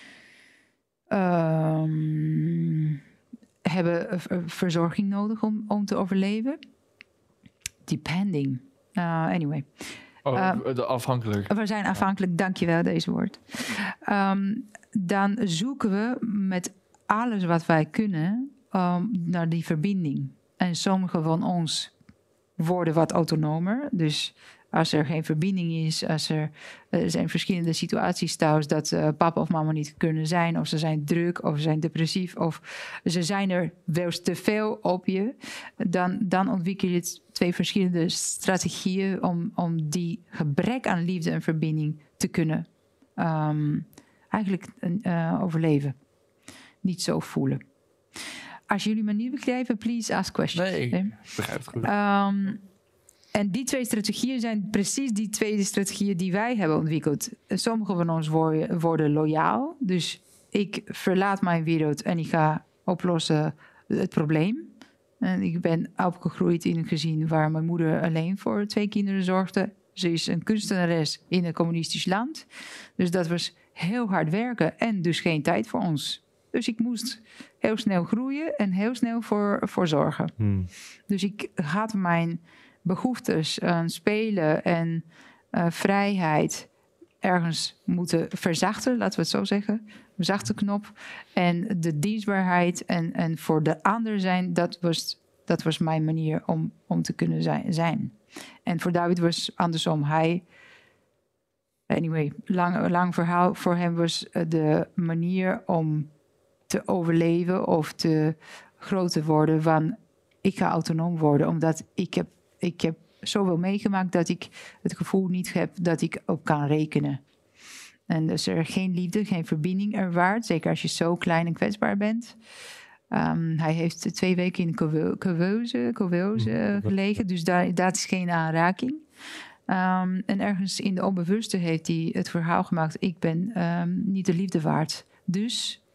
um, hebben verzorging nodig om, om te overleven. Depending. Uh, anyway... Oh, uh, afhankelijk. We zijn afhankelijk, dankjewel, deze woord. Um, dan zoeken we met alles wat wij kunnen um, naar die verbinding. En sommige van ons worden wat autonomer. Dus als er geen verbinding is, als er, er zijn verschillende situaties thuis dat uh, papa of mama niet kunnen zijn, of ze zijn druk, of ze zijn depressief, of ze zijn er wel eens te veel op je, dan, dan ontwikkel je twee verschillende strategieën om, om die gebrek aan liefde en verbinding te kunnen um, eigenlijk uh, overleven. Niet zo voelen. Als jullie me niet begrijpen, please ask questions. Nee, ik okay? begrijp het goed. Um, En die twee strategieën zijn precies die twee strategieën die wij hebben ontwikkeld. Sommige van ons worden, worden loyaal. Dus ik verlaat mijn wereld en ik ga oplossen het probleem. En ik ben opgegroeid in een gezin waar mijn moeder alleen voor twee kinderen zorgde. Ze is een kunstenares in een communistisch land. Dus dat was heel hard werken en dus geen tijd voor ons. Dus ik moest heel snel groeien en heel snel voor, voor zorgen. Hmm. Dus ik had mijn behoeftes aan spelen en uh, vrijheid ergens moeten verzachten, laten we het zo zeggen. Verzachte knop. En de dienstbaarheid en, en voor de ander zijn, dat was, dat was mijn manier om, om te kunnen zijn, zijn. En voor David was andersom. Hij, anyway, lang, lang verhaal. Voor hem was de manier om te overleven of te groot te worden van ik ga autonoom worden, omdat ik heb Ik heb zoveel meegemaakt dat ik het gevoel niet heb dat ik op kan rekenen. En dus er geen liefde, geen verbinding ervaart. Zeker als je zo klein en kwetsbaar bent. Um, hij heeft twee weken in een couveuse, couveuse gelegen. Dus daar, dat is geen aanraking. Um, en ergens in de onbewuste heeft hij het verhaal gemaakt. Ik ben um, niet de liefde waard. Dus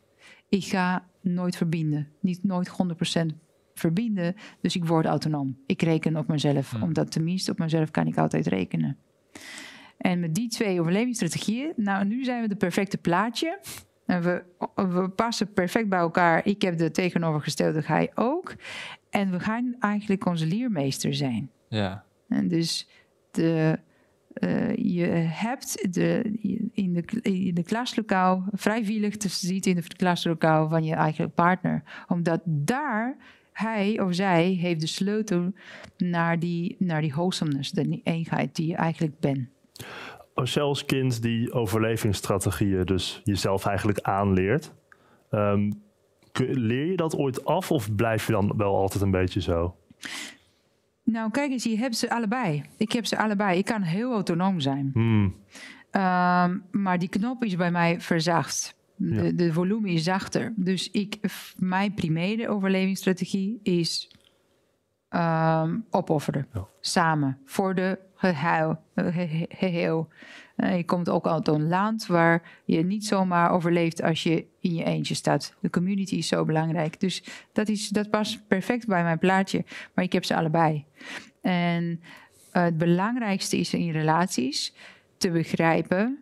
ik ga nooit verbinden. Niet nooit honderd procent verbinden. Dus ik word autonoom. Ik reken op mezelf. Hmm. Omdat tenminste op mezelf kan ik altijd rekenen. En met die twee overlevingsstrategieën... Nou, nu zijn we de perfecte plaatje. En we, we passen perfect bij elkaar. Ik heb de tegenovergestelde, hij ook. En we gaan eigenlijk onze leermeester zijn. Ja. En dus de, uh, je hebt de, in, de, in de klaslokaal... vrijwillig te zitten in de klaslokaal van je eigen partner. Omdat daar... hij of zij heeft de sleutel naar die, naar die wholesomeness, de eenheid die je eigenlijk bent. Als je als kind die overlevingsstrategieën dus jezelf eigenlijk aanleert, um, leer je dat ooit af of blijf je dan wel altijd een beetje zo? Nou, kijk eens, je hebt ze allebei. Ik heb ze allebei. Ik kan heel autonoom zijn. Hmm. Um, maar die knop is bij mij verzacht. De, Ja. de volume is zachter. Dus ik, mijn primaire overlevingsstrategie is um, opofferen. Ja. Samen. Voor de geheel. Ge- geheel. Uh, je komt ook uit een land waar je niet zomaar overleeft als je in je eentje staat. De community is zo belangrijk. Dus dat, is, dat past perfect bij mijn plaatje. Maar ik heb ze allebei. En uh, het belangrijkste is in relaties te begrijpen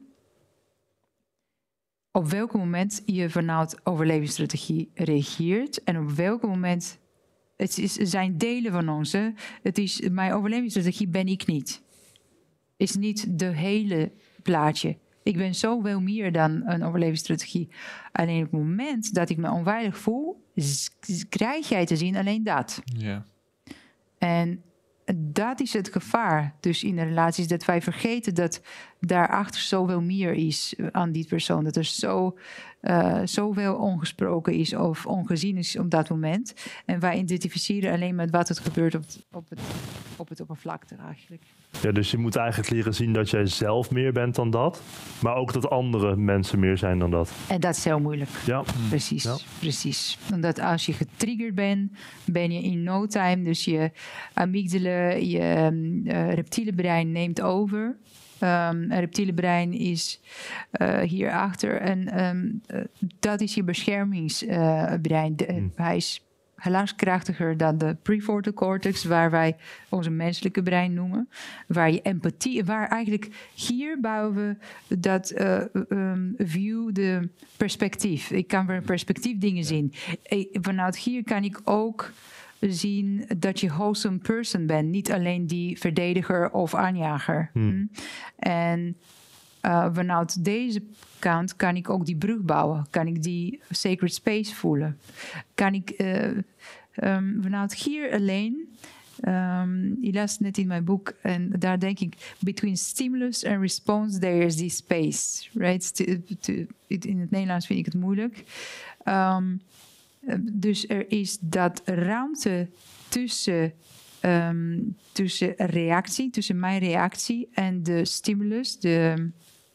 op welk moment je vanuit overlevingsstrategie reageert en op welk moment het is, zijn delen van ons. Hè? Het is mijn overlevingsstrategie ben ik niet. Is niet de hele plaatje. Ik ben zoveel meer dan een overlevingsstrategie. Alleen op het moment dat ik me onveilig voel, z- krijg jij te zien alleen dat. Ja. En dat is het gevaar dus in de relaties, dat wij vergeten dat daarachter zoveel meer is aan die persoon. Dat er zo, uh, zoveel ongesproken is of ongezien is op dat moment. En wij identificeren alleen met wat het gebeurt op het, op het, op het oppervlakte eigenlijk. Ja, dus je moet eigenlijk leren zien dat jij zelf meer bent dan dat, maar ook dat andere mensen meer zijn dan dat. En dat is heel moeilijk. Ja. Precies, Ja. precies. Omdat als je getriggerd bent, ben je in no time. Dus je amygdala, je uh, reptiele brein neemt over. Um, een reptiele brein is uh, hierachter. En um, uh, dat is je beschermingsbrein. Uh, Hmm. Hij is helaas krachtiger dan de prefrontal cortex, waar wij onze menselijke brein noemen. Waar je empathie, waar eigenlijk hier bouwen we dat uh, um, view, de perspectief. Ik kan weer perspectief dingen zien. Ik, vanuit hier kan ik ook zien dat je wholesome person bent. Niet alleen die verdediger of aanjager. Hmm. Hm? En uh, vanuit deze kant kan ik ook die brug bouwen. Kan ik die sacred space voelen. Kan ik uh, um, vanuit hier alleen... Um, je las net in mijn boek en daar denk ik... Between stimulus and response there is this space. Right? To, to, in het Nederlands vind ik het moeilijk. Um, Dus er is dat ruimte tussen, um, tussen reactie, tussen mijn reactie en de stimulus, de,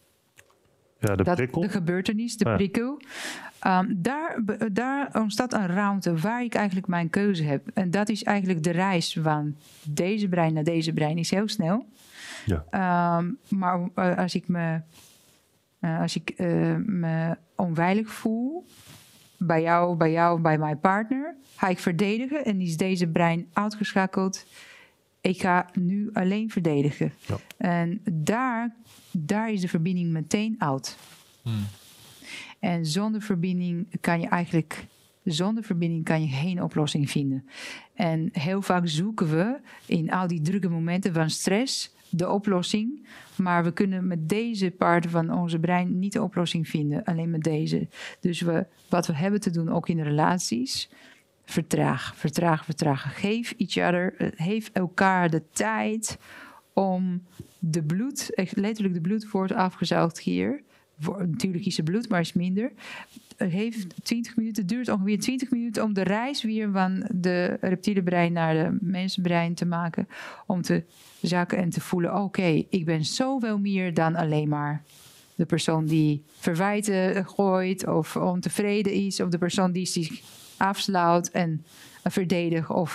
Ja, de dat, prikkel. de gebeurtenis, de Ja. prikkel. Um, daar, daar ontstaat een ruimte waar ik eigenlijk mijn keuze heb. En dat is eigenlijk de reis van deze brein naar deze brein is heel snel. Ja. Um, maar uh, als ik me, uh, als ik, uh, me onveilig voel... bij jou, bij jou, bij mijn partner, ga ik verdedigen en is deze brein uitgeschakeld. Ik ga nu alleen verdedigen. Ja. En daar, daar is de verbinding meteen uit. Hmm. En zonder verbinding kan je eigenlijk, zonder verbinding kan je geen oplossing vinden. En heel vaak zoeken we in al die drukke momenten van stress de oplossing, maar we kunnen met deze part van onze brein niet de oplossing vinden, alleen met deze. Dus we, wat we hebben te doen, ook in relaties, vertraag, vertraag, vertraag. Geef each other, geef elkaar de tijd om de bloed, echt letterlijk de bloed wordt afgezuigd hier. Voor, natuurlijk is het bloed, maar is minder. Het heeft twintig minuten, het duurt ongeveer twintig minuten om de reis weer van de reptiele brein naar de mensenbrein te maken. Om te zakken en te voelen, oké, okay, ik ben zoveel meer dan alleen maar de persoon die verwijten gooit of ontevreden is. Of de persoon die zich afsluit en verdedigt of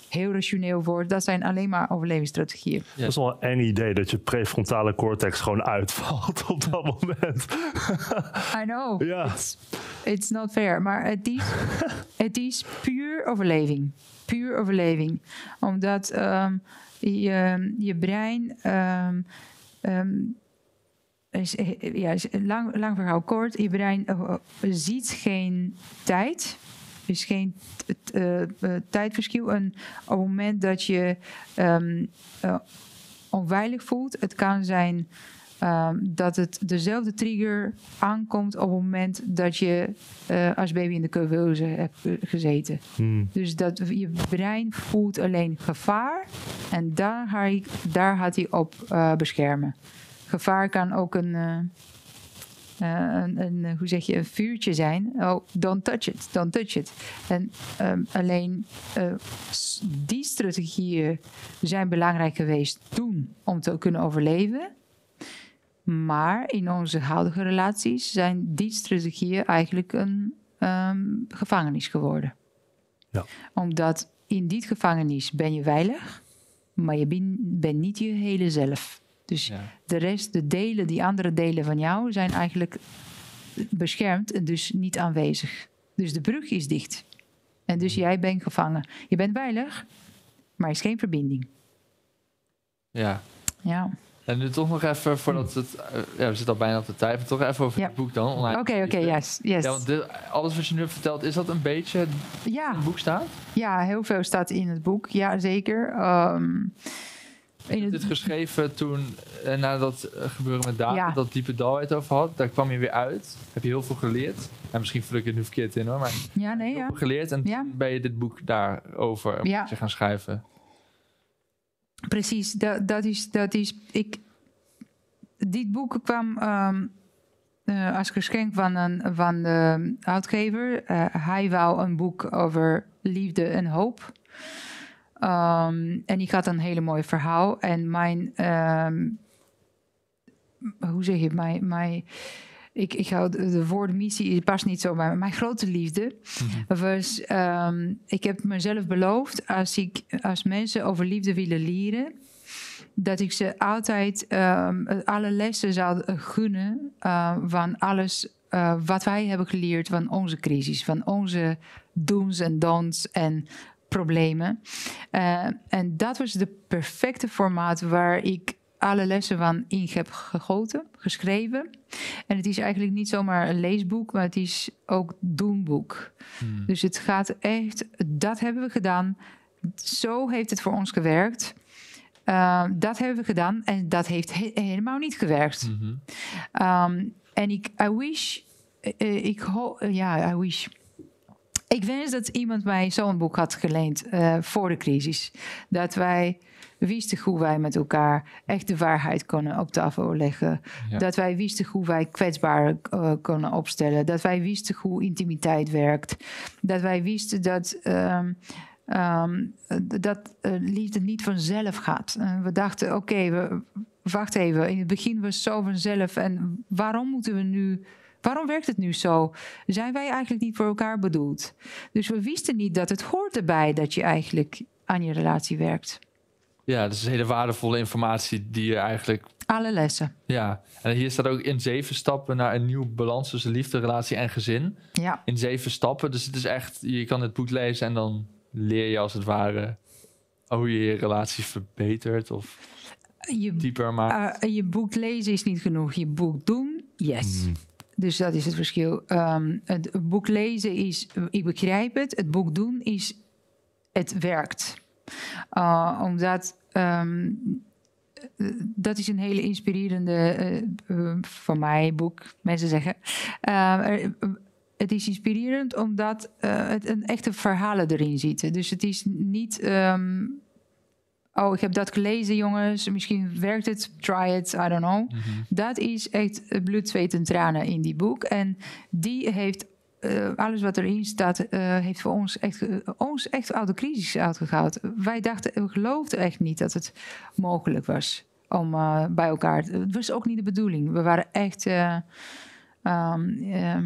heel rationeel wordt. Dat zijn alleen maar overlevingsstrategieën. Ja. Dat is wel een eng idee dat je prefrontale cortex gewoon uitvalt op dat moment. I know. Ja. It's, it's not fair. Maar het is, het is puur overleving. Puur overleving. Omdat um, je, je brein... Um, um, is, ja, is lang, lang verhaal kort. Je brein uh, ziet geen tijd. Er is geen t- uh, uh, tijdverschil. En op het moment dat je um, uh, onveilig voelt... het kan zijn um, dat het dezelfde trigger aankomt... op het moment dat je uh, als baby in de couveuse hebt gezeten. Hmm. Dus dat je brein voelt alleen gevaar... en daar, ga ik, daar gaat hij op uh, beschermen. Gevaar kan ook een, uh, uh, een, een, hoe zeg je, een vuurtje zijn. Oh, don't touch it, don't touch it. En um, alleen uh, die strategieën zijn belangrijk geweest toen om te kunnen overleven. Maar in onze huidige relaties zijn die strategieën eigenlijk een um, gevangenis geworden. Ja. Omdat in die gevangenis ben je veilig, maar je bent ben niet je hele zelf. Dus Ja. de rest, de delen, die andere delen van jou zijn eigenlijk beschermd en dus niet aanwezig. Dus de brug is dicht. En dus jij bent gevangen. Je bent veilig, maar er is geen verbinding. Ja. Ja. En nu toch nog even, voordat het... Uh, ja, we zitten al bijna op de tijd. Maar toch even over Ja. het boek dan. Online. Oké, oké, yes. yes. Ja, want dit, alles wat je nu hebt verteld, is dat een beetje het Ja. in het boek staat? Ja, heel veel staat in het boek. Ja, zeker. Um, Je hebt dit geschreven toen, eh, na dat uh, gebeuren met David, Ja. dat diepe dal waar je het over had. Daar kwam je weer uit. Heb je heel veel geleerd. En misschien vul ik het nu verkeerd in hoor, maar Ja, nee, heel ja. veel geleerd. En Ja. toen ben je dit boek daarover Ja. gaan schrijven. Precies, dat, dat is... Dat is ik, dit boek kwam um, uh, als geschenk van, een, van de uitgever. Uh, hij wou een boek over liefde en hoop. Um, en ik had een hele mooi verhaal. En mijn... Um, hoe zeg je? Mijn... mijn ik, ik hou de, de woorden missie past niet zo bij me. Mijn grote liefde Mhm. was... Um, ik heb mezelf beloofd... als, ik, als mensen over liefde willen leren... dat ik ze altijd um, alle lessen zou gunnen... Uh, van alles uh, wat wij hebben geleerd van onze crisis. Van onze do's en don'ts en problemen. Uh, en dat was de perfecte formaat waar ik alle lessen van in heb gegoten, geschreven. En het is eigenlijk niet zomaar een leesboek, maar het is ook doenboek. Hmm. Dus het gaat echt, dat hebben we gedaan. Zo heeft het voor ons gewerkt. Uh, dat hebben we gedaan en dat heeft he- helemaal niet gewerkt. Mhm. Um, en ik, I wish, uh, ik ho- uh, ja, I wish. Ik wens dat iemand mij zo'n boek had geleend uh, voor de crisis. Dat wij wisten hoe wij met elkaar echt de waarheid konden op tafel leggen. Ja. Dat wij wisten hoe wij kwetsbaar uh, konden opstellen. Dat wij wisten hoe intimiteit werkt. Dat wij wisten dat... Um, Um, dat uh, liefde niet vanzelf gaat. Uh, we dachten, oké, okay, we wacht even. In het begin was het zo vanzelf. En waarom moeten we nu... Waarom werkt het nu zo? Zijn wij eigenlijk niet voor elkaar bedoeld? Dus we wisten niet dat het hoort erbij... dat je eigenlijk aan je relatie werkt. Ja, dat is hele waardevolle informatie die je eigenlijk... Alle lessen. Ja, en hier staat ook in zeven stappen naar een nieuwe balans tussen liefde, relatie en gezin. Ja. In zeven stappen. Dus het is echt, je kan het boek lezen en dan leer je als het ware hoe je je relatie verbetert of Je, dieper maakt. uh, je boek lezen is niet genoeg. Je boek doen, yes. Hmm. Dus dat is het verschil. Um, het boek lezen is, ik begrijp het. Het boek doen is, het werkt. Uh, omdat, um, dat is een hele inspirerende, uh, uh, van mij, boek, mensen zeggen. Uh, er, het is inspirerend omdat uh, het een echte verhalen erin zitten. Dus het is niet... Um, oh, ik heb dat gelezen, jongens. Misschien werkt het. Try it. I don't know. Mm-hmm. Dat is echt bloed, zweet en tranen in die boek. En die heeft... Uh, alles wat erin staat... Uh, heeft voor ons echt, uh, ons echt uit de crisis uitgehaald. Wij dachten... We geloofden echt niet dat het mogelijk was... om uh, bij elkaar... Het was ook niet de bedoeling. We waren echt... Uh, um, um,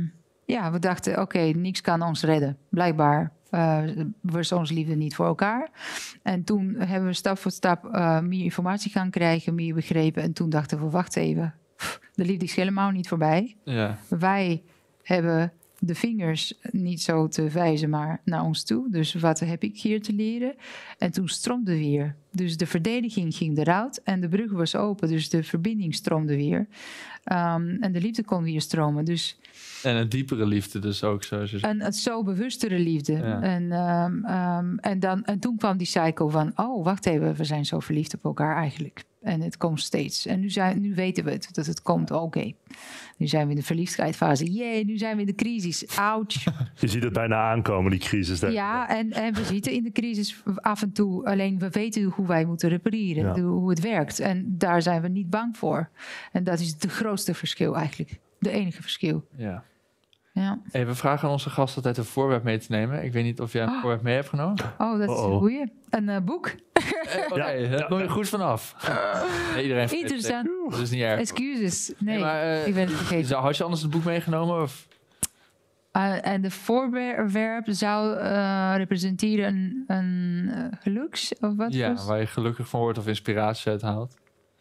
ja, we dachten, oké, okay, niks kan ons redden. Blijkbaar uh, was onze liefde niet voor elkaar. En toen hebben we stap voor stap uh, meer informatie gaan krijgen, meer begrepen. En toen dachten we, wacht even, de liefde is helemaal niet voorbij. Ja. Wij hebben de vingers niet zo te wijzen, maar naar ons toe. Dus wat heb ik hier te leren? En toen stroomde weer. Dus de verdediging ging eruit en de brug was open. Dus de verbinding stroomde weer. Um, en de liefde kon weer stromen. Dus, en een diepere liefde dus ook. Zo. Een, een zo bewustere liefde. Ja. En, um, um, en, dan, en toen kwam die cycle van... oh, wacht even, we zijn zo verliefd op elkaar eigenlijk. En het komt steeds. En nu, zijn, nu weten we het, dat het komt. Oké, okay. Nu zijn we in de verliefdheidsfase. Jee, nu zijn we in de crisis. Ouch. Je ziet het bijna aankomen, die crisis. Ja, en, en we zitten in de crisis af en toe. Alleen we weten hoe wij moeten repareren. Ja. Hoe het werkt. En daar zijn we niet bang voor. En dat is het grootste verschil eigenlijk. De enige verschil. Ja. Ja. Hey, we vragen aan onze gast altijd een voorwerp mee te nemen. Ik weet niet of jij een oh. voorwerp mee hebt genomen. Oh, dat is Uh-oh. een goeie. Een uh, boek. Eh, Oké, okay, daar kom je goed vanaf. Nee, iedereen Interessant. Dat is niet erg. Excuses. Nee, nee maar, uh, ik ben het vergeten. Had je anders het boek meegenomen? Of? Uh, en de voorwerp zou uh, representeren een, een uh, geluks of wat? Ja, was? waar je gelukkig van wordt of inspiratie uit haalt.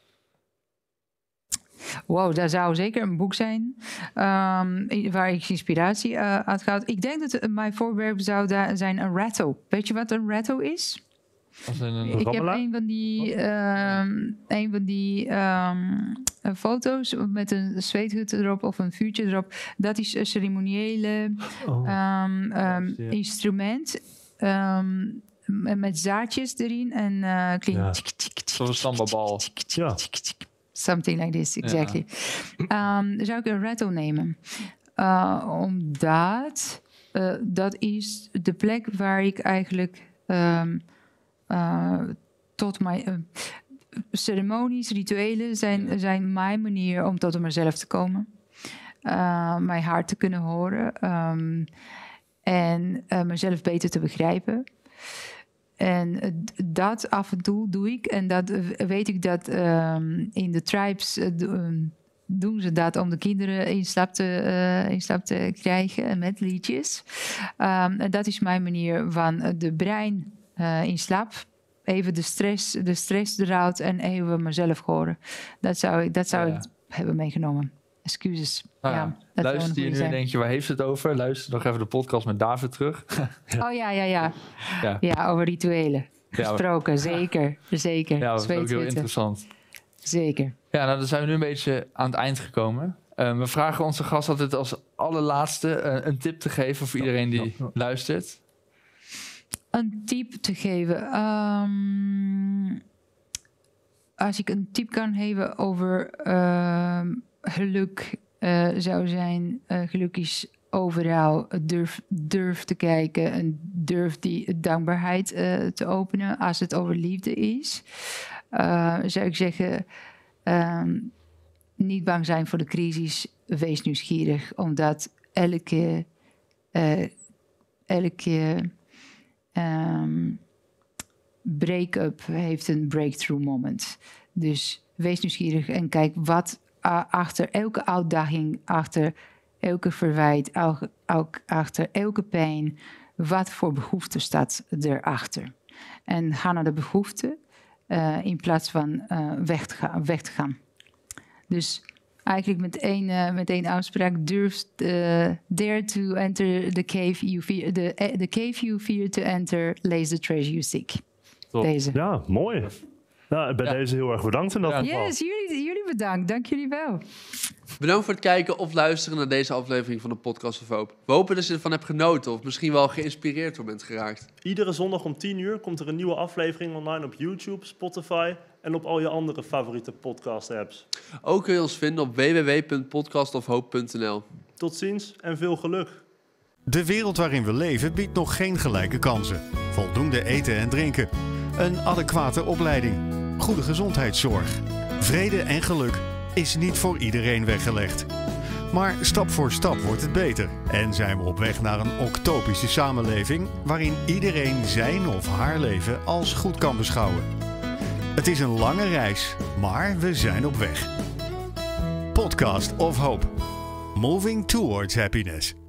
Wow, daar zou zeker een boek zijn um, waar ik inspiratie uh, uit ga. Ik denk dat mijn voorwerp zou daar zijn een rattle. Weet je wat een rattle is? Als een, een ik heb een van die, um, een van die um, foto's met een zweethut erop of een vuurtje erop. Dat is een ceremoniële oh. um, um, ja. instrument um, met zaadjes erin en uh, klinkt. Ja. Zoals een sambabal. Ja. Something like this, exactly. Ja. Um, zou ik een rattle nemen? Uh, omdat uh, dat is de plek waar ik eigenlijk um, uh, tot mijn uh, ceremonies, rituelen zijn, zijn mijn manier om tot mezelf te komen. Uh, mijn hart te kunnen horen um, en uh, mezelf beter te begrijpen. En dat af en toe doe ik. En dat weet ik dat um, in de tribes uh, doen ze dat om de kinderen in slaap te, uh, in slaap te krijgen met liedjes. Um, en dat is mijn manier van de brein uh, in slaap. Even de stress, de stress eruit en even mezelf horen. Dat zou ik, dat zou ja. ik hebben meegenomen. Excuses. Ah, ja, dat luister je nu en denk je, waar heeft het over? Luister nog even de podcast met David terug. ja. Oh ja, ja, ja, ja. Ja, over rituelen. Gesproken, ja, zeker. Zeker. Ja, dat is ook heel interessant. Zeker. Ja, nou dan zijn we nu een beetje aan het eind gekomen. Uh, we vragen onze gast altijd als allerlaatste uh, een tip te geven voor iedereen die ja, ja. luistert. Een tip te geven. Um, als ik een tip kan geven over uh, geluk uh, zou zijn, uh, geluk is overal. Durf, durf te kijken en durf die dankbaarheid uh, te openen als het over liefde is. Uh, zou ik zeggen, um, niet bang zijn voor de crisis, wees nieuwsgierig, omdat elke, uh, elke um, break-up heeft een breakthrough moment. Dus wees nieuwsgierig en kijk wat uh, achter elke uitdaging, achter elke verwijt, achter elke pijn, wat voor behoefte staat erachter. En ga naar de behoefte uh, in plaats van uh, weg, te gaan, weg te gaan. Dus eigenlijk met één, uh, met één uitspraak, durf uh, dare to enter the cave you fear, the, uh, the cave you fear to enter lays the treasure you seek. Top. Deze. Ja, mooi. Nou, bij ja. deze heel erg bedankt in dat ja. geval. Yes, jullie, jullie bedankt. Dank jullie wel. Bedankt voor het kijken of luisteren naar deze aflevering van de Podcast of Hope. We hopen dat je ervan hebt genoten of misschien wel geïnspireerd door bent geraakt. Iedere zondag om tien uur komt er een nieuwe aflevering online op YouTube, Spotify en op al je andere favoriete podcast-apps. Ook kun je ons vinden op w w w punt podcast of hope punt n l. Tot ziens en veel geluk. De wereld waarin we leven biedt nog geen gelijke kansen. Voldoende eten en drinken. Een adequate opleiding. Goede gezondheidszorg. Vrede en geluk is niet voor iedereen weggelegd. Maar stap voor stap wordt het beter. En zijn we op weg naar een octopische samenleving waarin iedereen zijn of haar leven als goed kan beschouwen. Het is een lange reis, maar we zijn op weg. Podcast of Hope. Moving towards happiness.